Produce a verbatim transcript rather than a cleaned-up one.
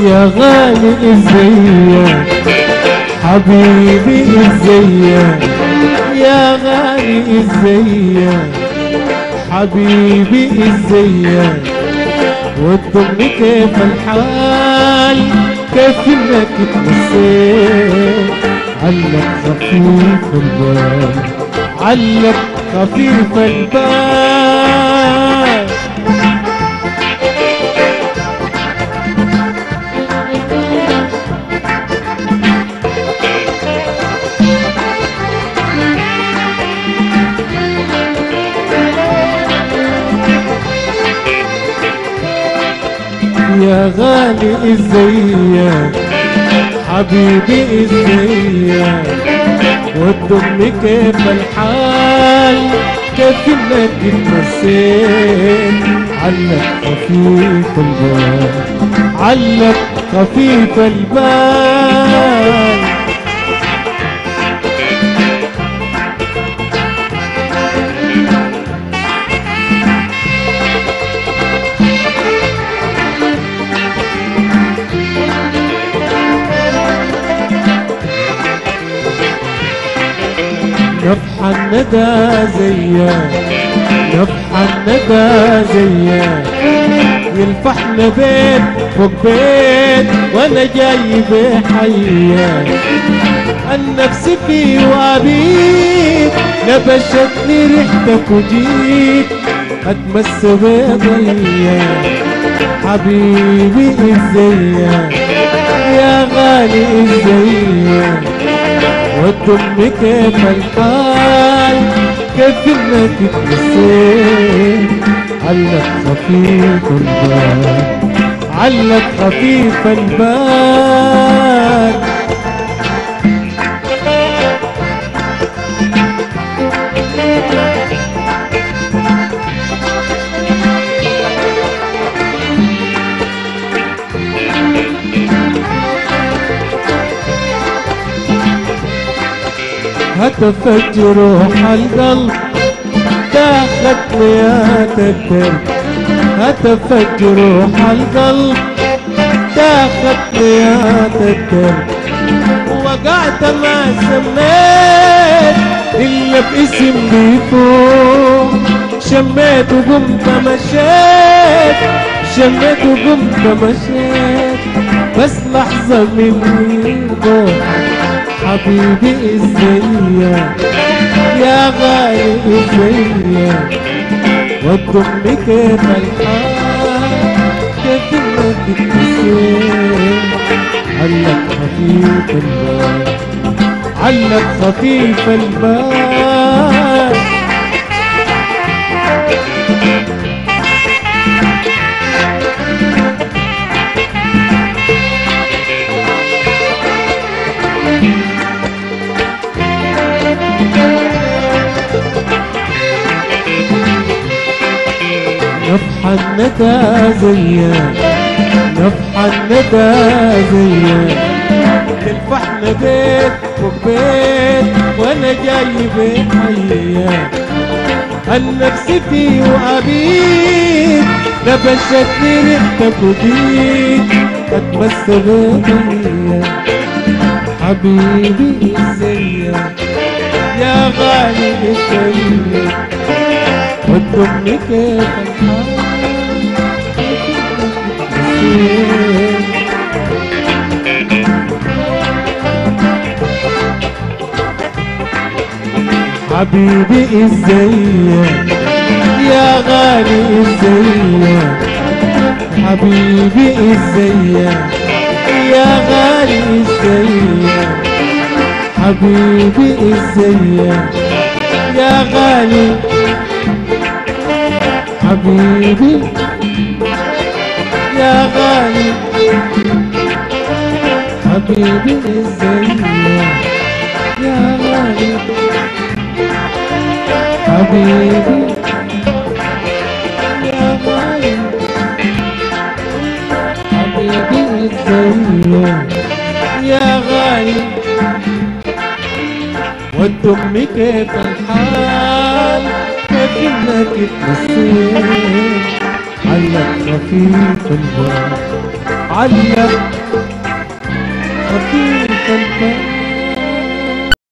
يا غالي ازيك حبيبي ازيك يا غالي ازيك حبيبي ازيك والضم كيف الحال كيف انك تنسيت علق خفيف البال علق خفيف البال يا غالي ازيك حبيبي ازيك والضم كيف الحال كيف انك اتنسيت علق خفيف البال علق خفيف البال نفح الندى زيك نفح الندى زيك يلفحنا بيت فوق بيت وانا جاي بحياك النفس في وابيك نبشتني ريحتك وجيت اتمس بضياك حبيبي ازيك يا غالي ازيك والضم كيف الحال كيف انك تنسيت علق خفيف البال علق خفيف البال هتفت جروح القلب داخت ميات الدرب هتفت جروح القلب داخت ميات الدرب وقعت ما سميت إلا باسم بيفوق شميت وقمت مشيت شميت وقمت مشيت بس لحظة مني ضاعت حبيبي ازيك يا غالي ازيك والضم كيف الحال كيف انك تنسيت علق خفيف البال علق خفيف البال نفح الندى زيك نفح الندى زيك تلفحنا بيت وبيت وانا جاي بحياك النفس في وابيك نبشتني ريحتك وجيت اتمس بضياك حبيبي ازيك يا غالي ازيك والضم كيف الحال حبيبي ازيك يا غالي ازيك حبيبي ازيك يا غالي ازيك حبيبي ازيك يا غالي حبيبي يا غالي حبيبي ازيك يا غالي حبيبي يا غالي حبيبي ازيك يا غالي والضم كيف الحال كيف انك تنسيت علق خفيف البال علق خفيف البال